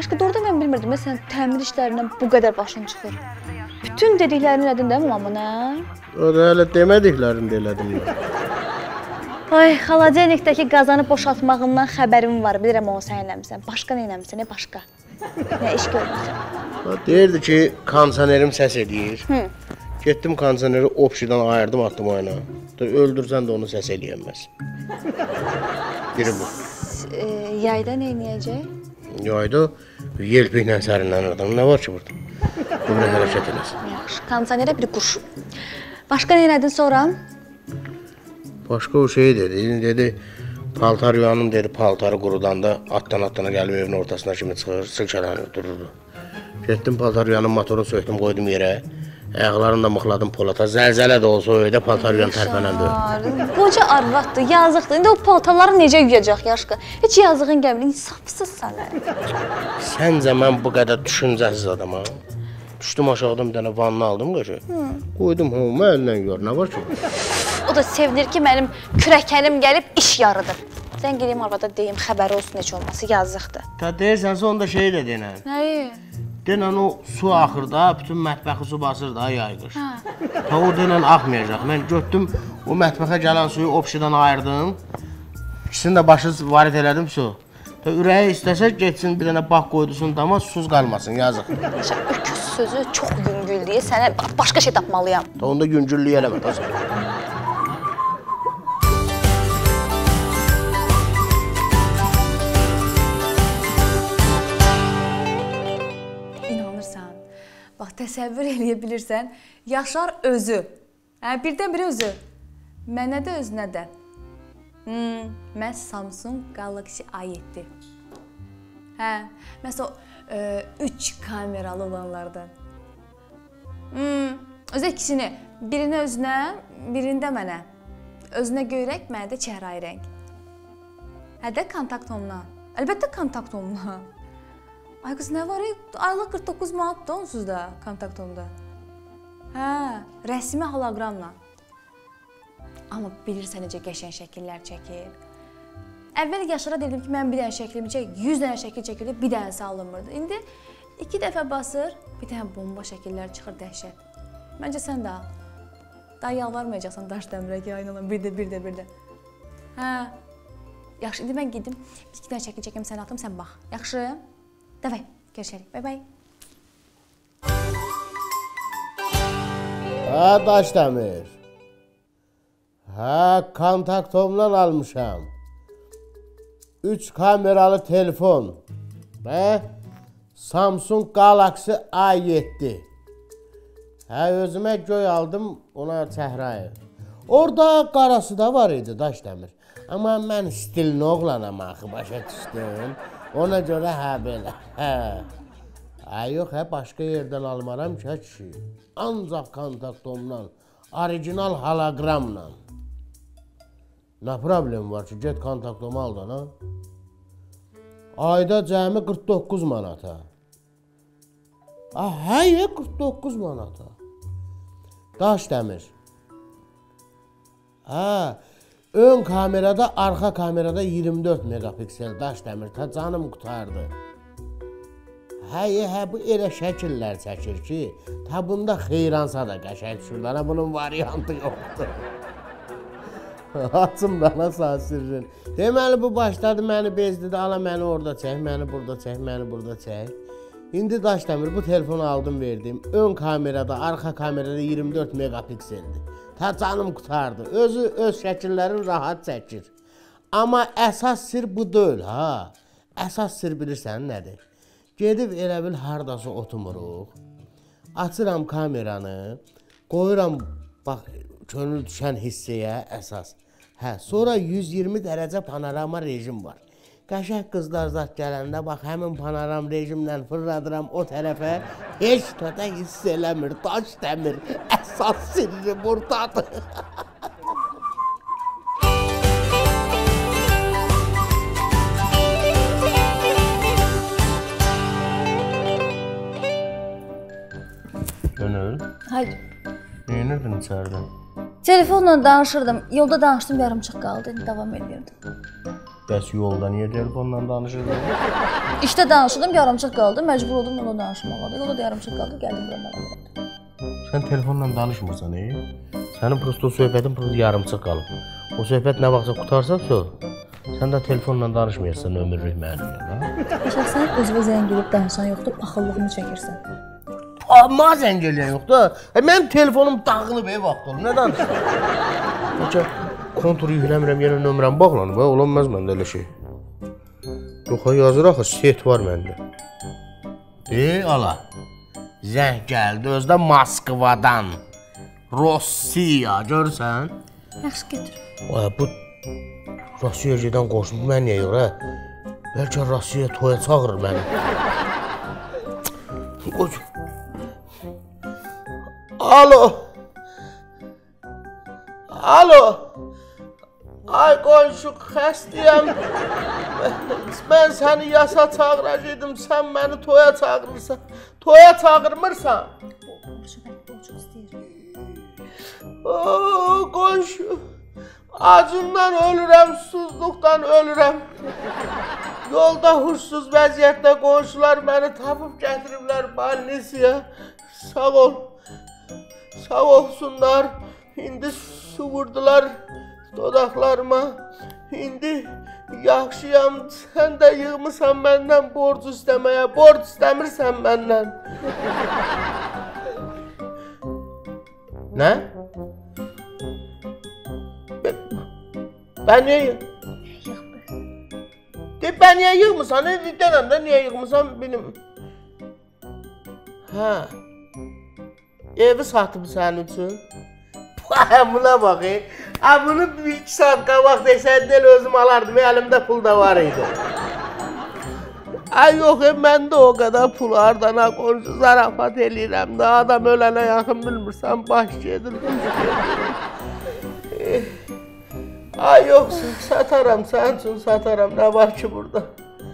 Aşkı, doğrudan mən bilmirdim, sən təmir işlərindən bu qədər başın çıxır. Bütün dediklərini elədin də mi mamına? O da hələ demədiklərini də elədim. Ay, xaladenikdəki qazanı boşaltmağımdan xəbərim var. Bilirəm onu sən eləmirsən. Başqa nə eləmirsən, nə başqa? Nə iş görmürsən? Deyirdi ki, kondisionerim səs eləyir. Getdim kondisioneri opşidən ayırdım, atdım oyuna. Öldürsən də onu səs eləyəməz. Biri bu. Yayda nə eləyəcək? Yayda yelpiklə sərinlənirdim. Nə var ki burada? Bu bir hərəkət eləsin. Yaxşı, kondisionerə bir quş. Başqa nə elədin sonra? Başqa o şey dedi, paltar yuyanım dedi, paltarı qurudanda atdan gəlib evin ortasına kimi çıxır, silkələnir, dururdu. Getdim paltar yuyanım, motorunu söktüm, qoydum yerə. Ayaqlarını da mıxladım polata, zəlzələ də olsa o evdə paltar yuyan tərpənəndi. Qoca arvaddır, yazıqdır. İndi o paltarları necə yuyacaq yaşqa? Heç yazığın gəlmir, insafsız sənə. Səncə mən bu qədər düşüncəsiz adamam. Düşdüm aşağıdan bir dənə vanna aldım qaşı. Qoydum, mənlə gör, nə var ki? O da sevinir ki, mənim kürəkənim gəlib iş yarıdır. Sən gedeyim arvada deyim, xəbəri olsun necə olması, yazıqdır. Ta deyirsənsə, onda şey də denən. Nəyi? Denən o su axır da, bütün mətbəxi su basır da, yayqır. Ta o denən axmayacaq. Mən götdüm, o mətbəxə gələn suyu opşidən ayırdım. İkisini də başı varid elədim su. Ta ürəyi istəsə, getsin bir dənə bax qoydusun dama, susuz qalmasın, yazıq. Öküz sözü çox yüngül deyə sənə başqa şey tapmalıyam. Ta onda yüngüllük eləmə, ta sən. Bax, təsəvvür eləyə bilirsən, Yaşar özü, birdən-biri özü, mənə də özünə də. Mən Samsung Galaxy A7. Məsələn, 3 kameralı olanlardan. Özə ikisini, birini özünə, birini də mənə. Özünə göyrək, mənə də çəhrayı rəng. Də kontakt onunla. Əlbəttə kontakt onunla. Ay qız, nə var? Aylıq 49 manatdır onsuz da kontaktomda. Rəsmi holoqramla. Amma bilirsən necə qəşəng şəkillər çəkir. Əvvəl Yaşara dedim ki, mən bir dənə şəklimi çək, 100 dənə şəkil çəkildi, bir dənəsi alınmırdı. İndi 2 dəfə basır, bir dənə bomba şəkillər çıxır, dəhşət. Məncə sən də al. Daha yalvarmayacaqsan daş dəmirə ki, aynalan, bir də. Yaxşı, indi mən gedim, 2 dənə şəkil çəkim, sən atım, sən bax. Yaxşı? Davay, görüşərik. Bay-bay. Daş dəmir. Kontaktomdan almışam. 3 kameralı telefon. Samsung Galaxy A7. Özümə göy aldım, ona çəhrayı. Orada qarası da var idi, daş dəmir. Amma mən stilini oğlanam axı, başa düşdüm. Ona görə belə. Yox, başqa yerdən almaram ki, kişi. Ancaq kontaktomdan, orijinal holoqramla. Nə problem var ki, get kontaktomu al da, ayda cəmi 49 manata. 49 manata. Daş dəmir. Ön kamerada, arxa kamerada 24 megapiksel daş dəmir. Ta canım qutardı. Bu elə şəkillər çəkir ki, ta bunda xeyransa da qəşəng düşürlər. Bunun variantı yoxdur. Açım bana sağ sirrin. Deməli bu başladı məni bezdirdi. Ala məni orada çək, məni burada çək, məni burada çək. İndi daş dəmir bu telefonu aldım verdim. Ön kamerada, arxa kamerada 24 megapikseldir. Ta canım qutardı. Özü öz şəkillərini rahat çəkir. Amma əsas sir bu deyil, Əsas sir bilirsən nədir? Gedib elə bil hardası oturmuruq. Açıram kameranı, qoyuram bax könül düşən hissəyə əsas. Sonra 120 dərəcə panorama rejim var. Qəşəng qızlar zat gələndə bax həmin panoram rejimlə fırladıram o tərəfə. Heç nədə hiss eləmir, daş dəmir. Əsas sirri buradadır. Gönül? Hayır. Neyinirdin içərdən? Telefonla danışırdım. Yolda danışdım, yarımçıq qaldı. Davam edirdim. Bəs yolda niyə telefonla danışırdın? İşdə danışırdım, yarımçıq qaldı, məcbur oldum onunla danışmağa. O da yarımçıq qaldı, gəldim bura mənə buradı. Sən telefonla danışmırsan, Sənin prosto söhbətin yarımçıq qalıb. O söhbət nə vaxtsa qutarsa, sən də telefonla danışmayırsan ömürlük mənimlə. Yaşar, sən özünə zəng edib danışan yoxdur, paxıllığını çəkirsən. Amma zəng eləyən yoxdur. Mənim telefonum dağılıb vaxt olub. Nə danışırsan? Bəlkə konturu yükləmirəm, yenə nömrəm bağlanıb. Olanmaz məndə elə şey. Yox, yazır axı, set var məndə. Ala. Zəng gəldi özdə Moskvadan. Rusiya, görürsən? Yaxşı, götür. Bu Rusiya gedən qoşum mən niyə yox, Bəlkə Rusiya toya çağırır məni. Alo. Alo. Ay qonşu, xəstəyəm. Mən səni yasa çağıracaqdım, sən məni toya çağırırsan. Toya çağırmırsan. Qonşu, acımdan ölürəm, susuzluqdan ölürəm. Yolda huşsuz vəziyyətdə qonşular məni tapıb gətiriblər balnisiyaya. Sağ ol. Sağ olsunlar. İndi su vurdular dodaqlarıma. İndi yaxşıyam. Sən də yığmısan məndən borc istəməyə. Borc istəmirsən məndən. Nə? Ben niye ben niye yığmısan? Denəndə niye yığmısan benim? Hə. Evi satıb sənin üçün. Buna bax, bunu 2 saat qabaq desəydin elə özüm alardım, əlimdə pul da var idi. Ay yox, məndə o qədər pul ardana qonşu zarafat eləyirəm də, adam ölənə yaxın bilmirsən, baş gedir, baş gedir. Ay yox, sataram, sənin üçün sataram, nə var ki burada?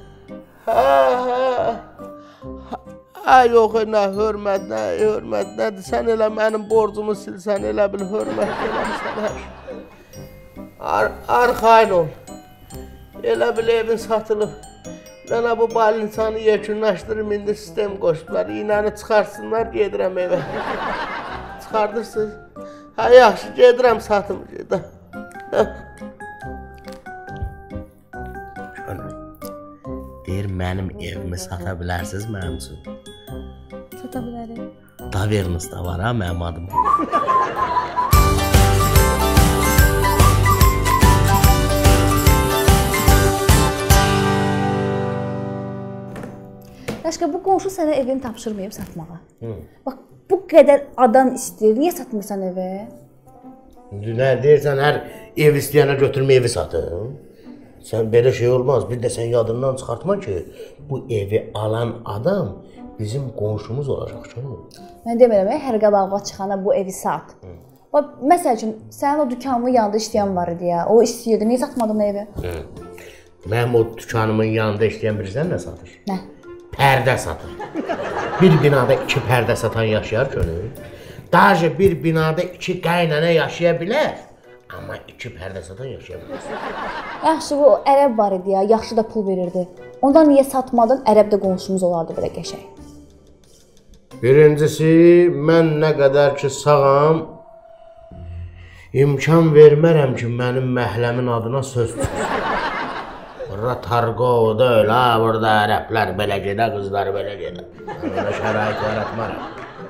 Ay yox, nə hörmət, nədir, sən elə mənim borcumu silsən, elə bil hörmət eləmişsən hər şey. Arxayn ol, elə bil evin satılıb. Mənə bu balinsanı yekunlaşdırım, indi sistem qoşdular, iynəni çıxarsınlar, gedirəm evə. Çıxardırsınız, yaxşı, gedirəm satım, gedirəm. Deyir, mənim evimi sata bilərsiniz mənim üçün. Sata bilərim. Tavernız da var, mənim adım. Yaşqa, bu qonşu sənə evini tapşırmayıb satmağa. Bax, bu qədər adam istəyir, niyə satmırsan evi? Nə deyirsən, hər ev istəyənə götürmə evi satın. Sən belə şey olmaz, bir də sən yadından çıxartma ki, bu evi alan adam bizim qonşumuz olacaq ki. Mən demirəm, hər qabağıma çıxana bu evi sat. Bax, məsəl üçün, sənin o dükanının yanında işləyən var idi ya, o istəyirdi, niyə satmadın evi? Mənim o dükanımın yanında işləyən bilirsən nə satır? Nə? Pərdə satır. Bir binada 2 pərdə satan yaşayar könül. Daha bir binada 2 qaynana yaşaya bilər. Amma 2 pərdə satan yaşaya bilər. Yaxşı, bu ərəb var idi ya, yaxşı da pul verirdi. Ondan niyə satmadın? Ərəb də qonşumuz olardı belə qəşəng. Birincisi, mən nə qədər ki sağam, imkan vermərəm ki, mənim məhləmin adına söz çıxsın. Burada tarqo da öyle, burada ərəblər belə gedə, qızlar belə gedə. Ona şərait yaratmarım.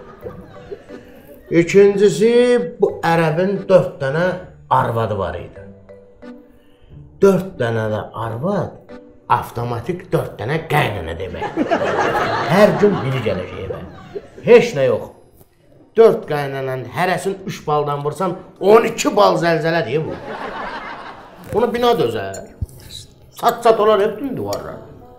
İkincisi, bu ərəbin 4 dənə arvadı var idi. 4 dənə də arvad, avtomatik 4 dənə qaynana demək. Hər gün biri gələcək evə. Heç nə yox. 4 qaynananın hərəsini 3 baldan vursan, 12 bal zəlzələ deyib bu. Bunu bina dözər. Sat olar hep tüm duvarlar.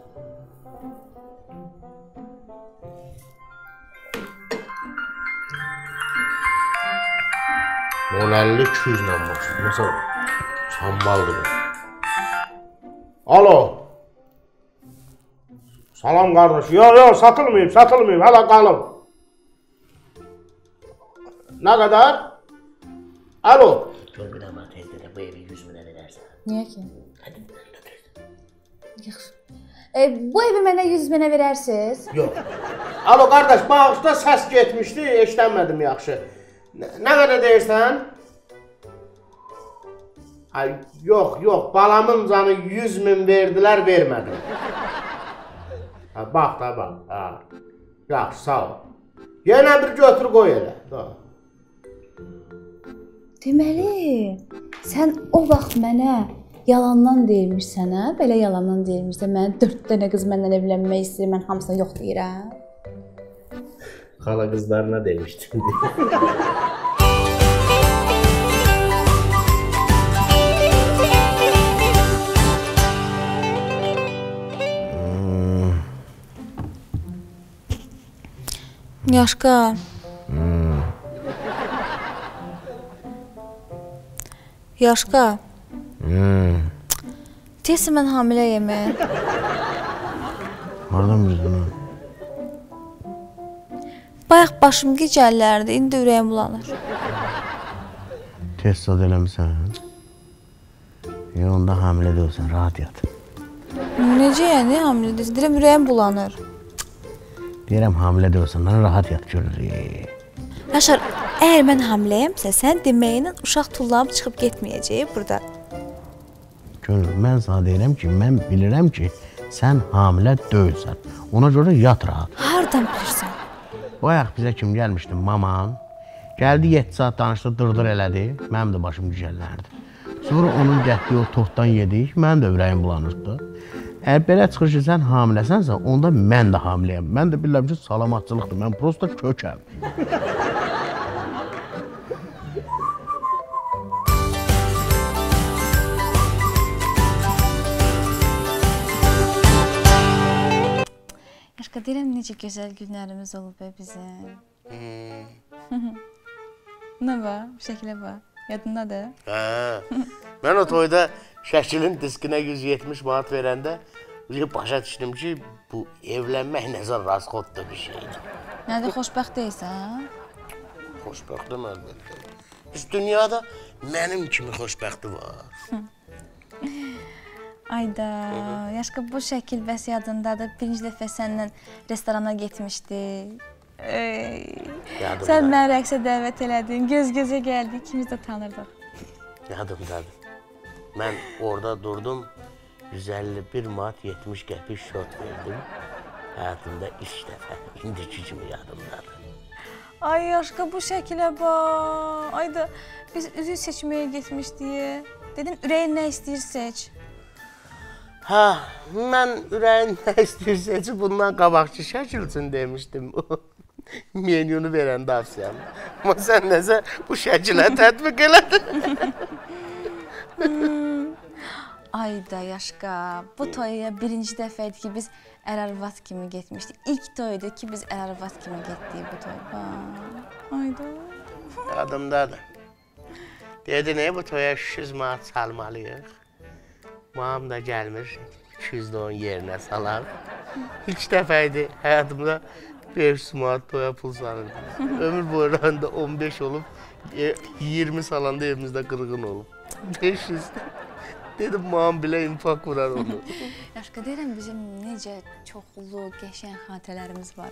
On 50-200 ilə başlayır. Mesela sambaldır bu. Alo. Salam qardaş. Yok satılmayıb, hələ qalıb. Nə qədər? Alo. Gör bir amma tezdə də bu evi 100 minə verərsən. Niyə ki? Hadi mən də tezdə. Yaxşı. Bu evi mənə 100 minə verərsiniz? Yox. Alo qardaş, bağışda səs getmişdi, eşitmədim yaxşı. Nə qədər deyirsən? Ay, yox, balamın canı 100 min verdilər, vermədim. Bax da, bax. Yaxşı, sağ ol. Yenə bir götür qoy elə. Deməli, sən o vaxt mənə yalandan deyirmişsən, hə? Belə yalandan deyirmişsən, mənə 4 dənə qız məndən evlənmək istəyir, mən hamısına yox deyirəm. Xala qızlarına demişdim. Yaşqa. Yaşqa. Deyəsən mən hamiləyəm. Hardan bildin ha? Bayaq başım gicəllərdi, indi ürəyim bulanır. Test zad eləmişsən. Onda hamilə deyilsən, rahat yat. Necə yəni hamilə deyilsən? Deyirəm ürəyim bulanır. Deyirəm hamilə deyilsən, rahat yat görürük. Yaşar, əgər mən hamiləyəmsə, sən deməyinlə uşaq tullanıb çıxıb getməyəcək burada. Gönül, mən sana deyirəm ki, mən bilirəm ki, sən hamilə deyilsən. Ona görə yat rahat. Hardan bilirsən? Bayaq bizə kim gəlmişdi? Maman. Gəldi 7 saat danışdı, dırdır elədi. Mənim də başım gücəllərdi. Sonra onun getdiyi o tortdan yedik, mənim də ürəyim bulanırdı. Əgər belə çıxır ki, sən hamiləsənsə, onda mən də hamiləyəm. Mən də bilirəm ki, salamatçılıqdır. Mən prosta kökəm. Yaşqa, deyirəm necə gözəl günlərimiz olub bizim. Nə var? Bu şəkilə var. Yadındadır? Mən o toyda şəkilin diskinə 170 manat verəndə başa düşdüm ki, bu evlənmək nəzər rasxodda bir şeydir. Nədir, xoşbəxt deyilsən? Xoşbəxtəm əlbəttə. Biz dünyada mənim kimi xoşbəxti var. Ayda, Yaşqa, bu şəkil bəs yadındadır. Birinci dəfə səndən restorana getmişdik. Sən məni rəqsə dəvət elədin, göz-gözə gəldik, ikimiz də tanırdıq. Yadımdadır. Mən orada durdum, 151 manat 70 qəpik şot verdim. Həyatımda ilk dəfə, indiki kimi yadımdadır. Ay Yaşqa, bu şəkilə bax. Ayda, biz üzük seçməyə getmişdik. Dedin, ürəyin nə istəyir seç. Mən ürəyin nə istəyir seçi bundan qabaqçı şəkil üçün demişdim. Menyunu verəndə afsiyanı. Amma sən nəsə bu şəkilə tətbiq elədin. Ayda Yaşqa, bu toya birinci dəfə idi ki, biz ər-arvad kimi getmişdik. İlk toydu ki, biz ər-arvad kimi getdik bu toya. Ayda. Yadımdadır. Dedi, bu toya 200 manat salmalıyıq. Mamam da gəlmir, 200 də onun yerinə salar. İlk dəfə idi həyatımda 500 manat toya pul sanırdım. Ömür boylarında 15 olub, 20 salanda evimizdə qırğın olub. 500. Dedim, mamam bilə infak vurar onu. Yaşqa, deyirəm, bizim necə çoxlu, qəşəng xatirələrimiz var.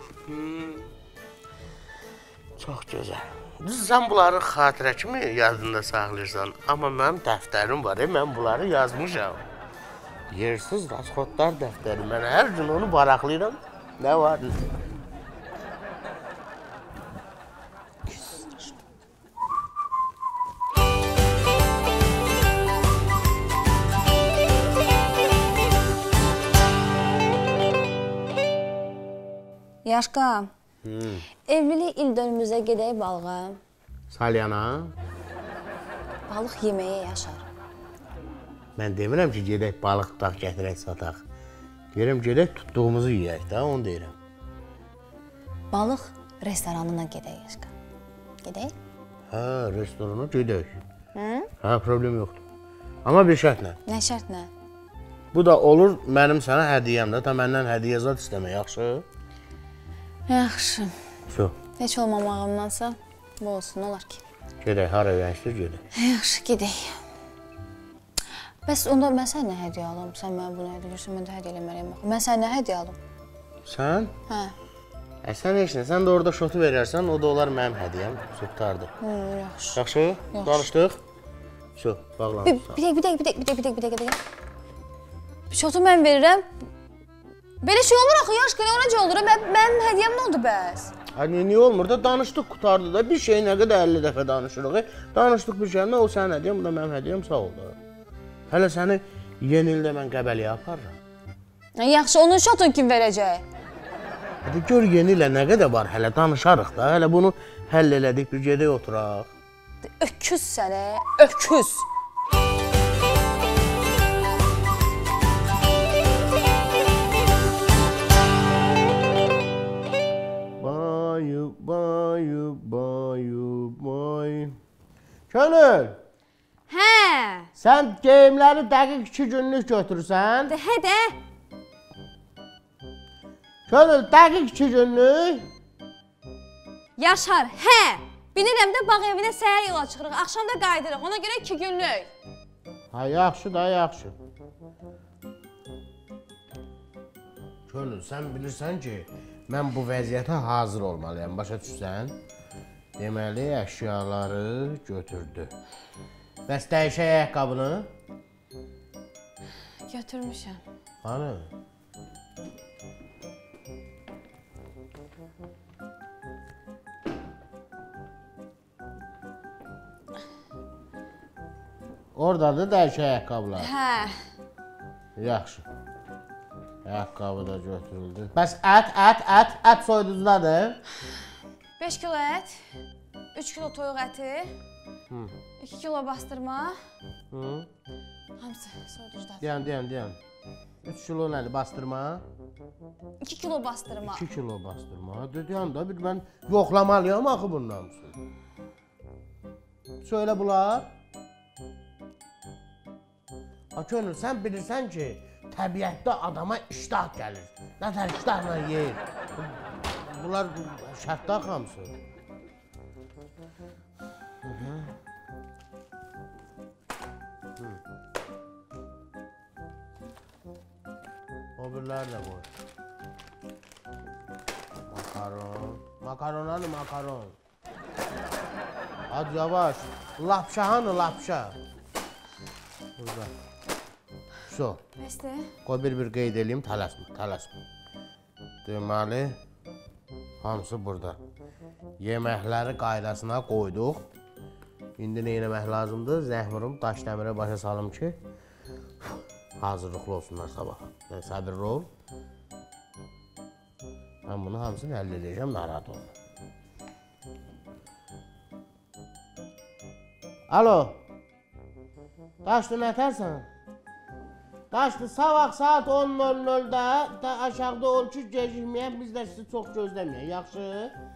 Çox gözəl. Sən bunları xatirə kimi yadında saxlayırsan. Amma mənim dəftərim var, mən bunları yazmışam. Yersiz rasxodlar dəftəri. Mən hər gün onu varaqlayıram. Nə var? Yaşqa, evlilik ildönümüzə gedək balığa. Salyana? Balıq yeməyə Yaşar. Mən demirəm ki, gedək balıq tutaq, gətirək, sataq. Deyirəm, gedək tutduğumuzu yeyək də, onu deyirəm. Balıq restoranına gedək Yaşqa. Gedək? Restorana gedək. Problem yoxdur. Amma bir şərtlə. Nə şərtlə? Bu da olur mənim sənə hədiyyəmdə. Məndən hədiyyə zad istəmək, yaxşı? Yaxşı. Şu. Heç olmamağımdansa bu olsun, olar ki. Gedək, hara öyrənişdir, gedək. Yaxşı, gedək. Bəs onda mən sənə nə hədiyyə alım? Sən mənə bunu hədiyyə edirsən, mən də hədiyyə eləməliyəm. Mən sənə nə hədiyyə alım? Sən? Hə. Sən heç nə, sən də orada şotu verərsən, o da olar mənim hədiyyəm. Qurtardı. Yaxşı. Yaxşı? Danışdıq? Şu, bağlandı. Bir dəqiqə. Şotu mən verirəm. Belə şey olur axı, yaş qənə necə olur? Mənim hədiyyəm nə oldu bəs? Niyə olmur da? Danışdıq, qurtardı da. Bir şey nə qədər 50 dəfə danışırıq. Danışdıq bir şeylə, o sənin hədiyyəm, bu da mənim hədiyyəm, sağ ol da. Hələ səni yeni ildə mən qəbəliyə aparıram. Yaxşı, onun şotunu kim verəcək? Hadi gör yeni ilə nə qədər var, hələ danışarıq da. Hələ bunu həll elədik, bir gedək oturaq. Öküz sənə, öküz. Bayı. Könül! Hə. Sən geyimləri dəqiq 2 günlük götürürsən. Hə də. Könül, dəqiq 2 günlük. Yaşar, hə. Bilirəm də bağ evinə səhər yola çıxırıq, axşam da qayıdırıq, ona görə 2 günlük. Ha, yaxşı da, yaxşı. Könül, sən bilirsən ki, mən bu vəziyyətə hazır olmalıyam, başa düşsən? Deməli, əşyaları götürdü. Bəs dəyişək ayaqqabını? Götürmüşəm. Hanı? Oradadır dəyişək ayaqqabılar. Hə. Yaxşı. Ayaqqabı da götürüldü. Bəs ət soyduzdadır. 5 kilo ət, 3 kilo toyuq əti, 2 kilo bastırma. Hamısı soyuducudadır. Deyən. 3 kilo nədir bastırma? 2 kilo bastırma. 2 kilo bastırma. Deyən də bir mən yoxlamalıyam axı bunun hamısını. Söylə bunlar. Könül, sən bilirsən ki, təbiətdə adama iştah gəlir. Nətər iştahla yeyir. Bunlar şərtdə hamısı. O birlər də qoy. Makaron. Makaron hanı makaron? Hadi yavaş. Lapşa hanı lapşa? Burada. Şu. Bəsdir. Qoy bir qeyd edeyim, tələsmə. Deməli, hamısı burada. Yeməkləri qaydasına qoyduq. İndi nə eləmək lazımdır? Zəhmurum daş dəmirə başa salım ki, hazırlıqlı olsunlar sabah. Səbirli ol. Mən bunu hamısını həll edəcəm, narahat olma. Alo. Daşlı nətərsən? Daşlı, sabah saat 10:00-da aşağıda ol ki, gecikməyək, biz də sizi çox gözləməyək, yaxşı?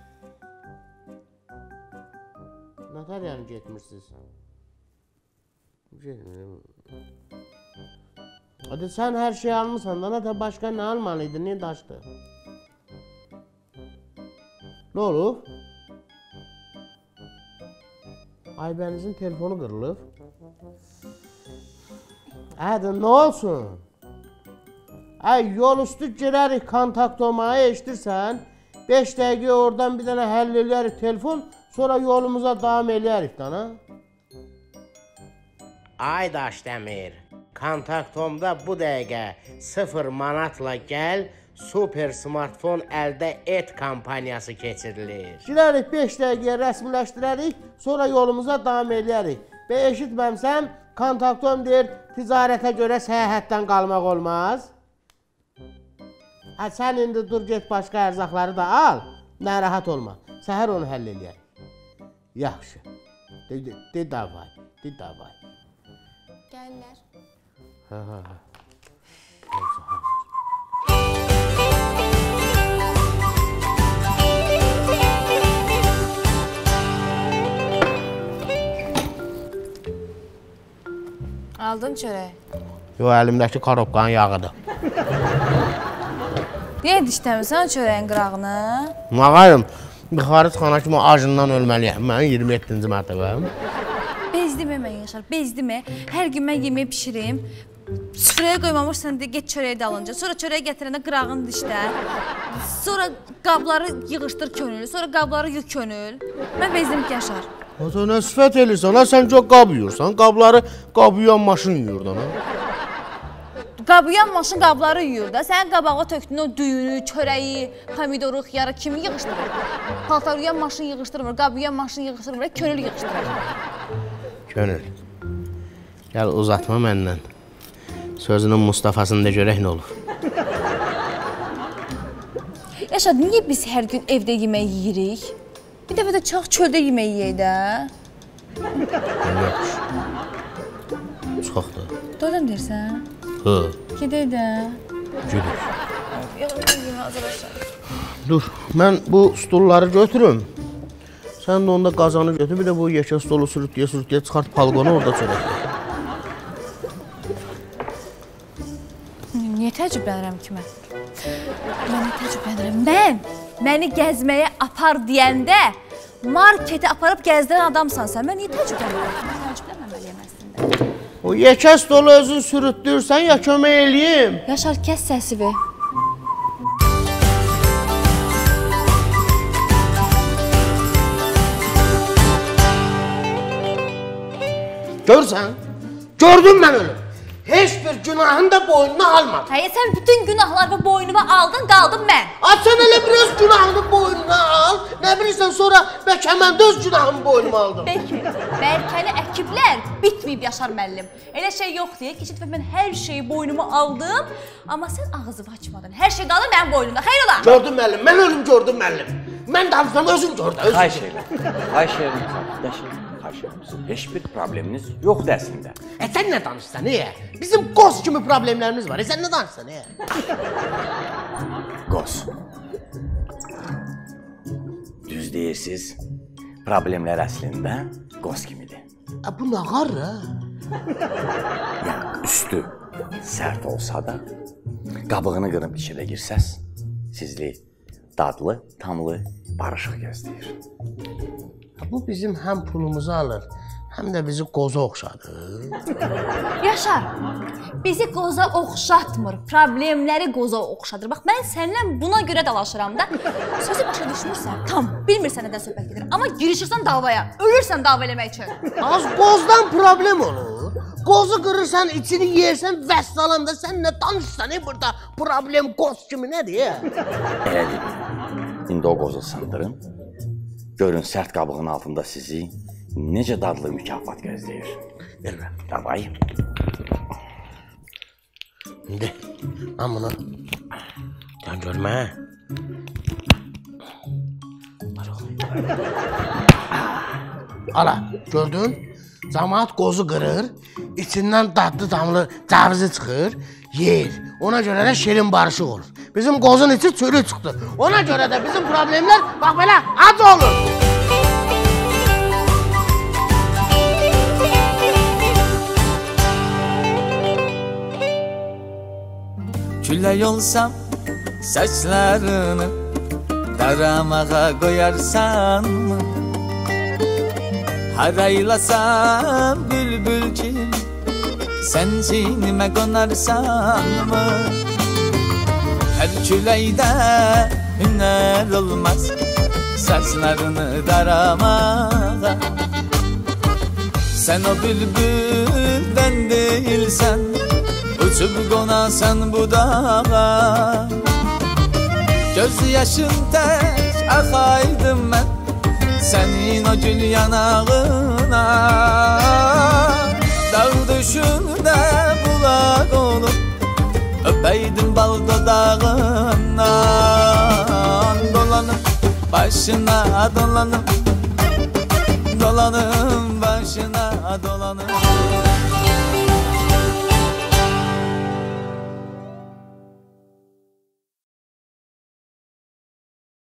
Nətər yəni getmirsiniz? Hadi sən hər şey almısan da, nətər başqa nə almalıydın, niyə Daşlı? Nə olub? Aybənizin telefonu qırılıb. Hadi, nə olsun? Yol üstü girərik kontakt olmaya, eşitirsən? 5 dəqiqə oradan bir dənə həll eləyərik telefon, sonra yolumuza davam eləyərik dana. Ay Daşdəmir, kontaktomda bu dəqiqə 0 manatla gəl, super smartfon əldə et kampaniyası keçirilir. Girərik 5 dəqiqəyə rəsmiləşdirərik, sonra yolumuza davam eləyərik. Və eşitməmsəm, kontaktom deyir, ticarətə görə səyahətdən qalmaq olmaz. Sən indi dur, get başqa ərzaqları da al, narahat olma. Səhər onu həll eləyək. Yaxşı. De davay. Gəlirlər. Hə. Aldın çörək. Yox, əlimdəki karobkanın yağıdır. Niyə dişləmirsən çörəyin qırağını? Mağayım, yuxarı çıxana kimi acından ölməliyəm. Mənim 27-ci mərtəbəm. Bezdimi eləmə Yaşar, bezdimi? Hər gün mən yemək bişirim. Süfrəyə qoymamışsan de, get çörəyi dalınca. Sonra çörəyi gətirəndə qırağın dişdə. Sonra qabları yığışdır könül. Sonra qabları yığ könül. Mən bezdim ki, Yaşar. Ata, nə sifət elirsən? Sən çox qab yuyursan. Qabları qab yuyan maşın yuyurdan. Qab yuyan maşın qabları yuyur da. Sənin qabağa tökdüyün o düyünü, çörəyi, pomidoru, xiyarı kimi yığışdırır? Paltar yuyan maşın yığışdırmır, qab yuyan maşın yığışdırmır, könül yığışdırır. Könül. Gəl uzatma məndən. Sözünün Mustafasında görək nə olur. Yaşar, niyə biz hər gün evdə yemək yeyirik? Bir dəfə də çox çöldə yemək yeyək də. Yox. Çoxdur. Doğrudan deyirsən? Hı. Gedək də. Gedək. Yemək hazırlaşaq. Dur, mən bu stulları götürüm. Sən də onda qazanı götür, bir də bu yekə stolu sürütləyə çıxart palqonu orada çörək. Niyə təəccüblənirəm ki mən? Mənə təəccüblənirəm. Məni gəzməyə apar deyəndə marketə aparıb gəzdirən adamsan sən. Mən niyə təəccüblənirəm ki? Mən təəccüblənməməliyəm əslində. O yekə stolu özün sürütdürsən ya kömək eləyim. Yaşar, kəs səsivi. Görsən? Gördün mən ölüm. Heç bir günahını da boynuna almadın. Hayır, sən bütün günahlarımı boynuma aldın, qaldım mən. Sən elə biraz günahını boynuna al. Nə bilirsən, sonra bəlkə mən də öz günahımı boynuma aldım. Bəlkəni əkiblər, bitməyib Yaşar müəllim. Elə şey yox deyək, keçid və mən hər şeyi boynuma aldım. Amma sən ağzını açmadın, hər şey qaldı mənim boynumda, xeyr ola. Gördüm müəllim, mən ölüm gördüm müəllim. Mən danışsam özün gördü, özün. Xahiş edirəm, qardaşım. Heç bir probleminiz yoxdur əslində. Sən nə danışsan, Bizim qoz kimi problemlərimiz var. Sən nə danışsan, Qoz. Düz deyirsiniz, problemlər əslində qoz kimidir. Bu nə qarır, Yəni, üstü sərt olsa da, qabığını qırıb içələ girsəz, sizli dadlı, tamlı, barışıq gözləyir. Bu bizim həm pulumuzu alır, həm də bizi qoza oxşadır. Yaşar, bizi qoza oxşatmır, problemləri qoza oxşadır. Bax, mən səninlə buna görə dalaşıram da. Sözü başa düşmürsən, tam bilmirsən nədən söhbət gedir. Amma girişirsən davaya, ölürsən dava eləmək üçün. Az qozdan problem olur. Qozu qırırsan, içini yeyirsən, vəssalam da sən nə danışsan, burada problem qoz kimi nədir? Elə deyil. İndi o qozu sındırın. Görün, sərt qabığın altında sizi necə dadlı mükafat gözləyir. Elbə. Davay. İndi, mən bunu dən görmə. Ala, gördün? Camaat qozu qırır, içindən dadlı damlı cavizi çıxır, yer. Ona görə də şirin barışıq olur. Bizim qozun içi çürü çıxdı. Ona görə də bizim problemlər bax belə acı olur. Külək olsam saçlarını daramağa qoyarsanmı? Haraylasam bülbül kimi sən sinimə qonarsanmı? Hər küləkdə hünər olmaz saçlarını daramağa. Sən o bülbüldən deyilsən, uçub qonasan bu dağa. Göz yaşın tək axaydım mən sənin o gül yanağına. Dağ düşündə bulaq olub öpəydim bal dodağından. Dolanım başına dolanım, dolanım başına dolanım.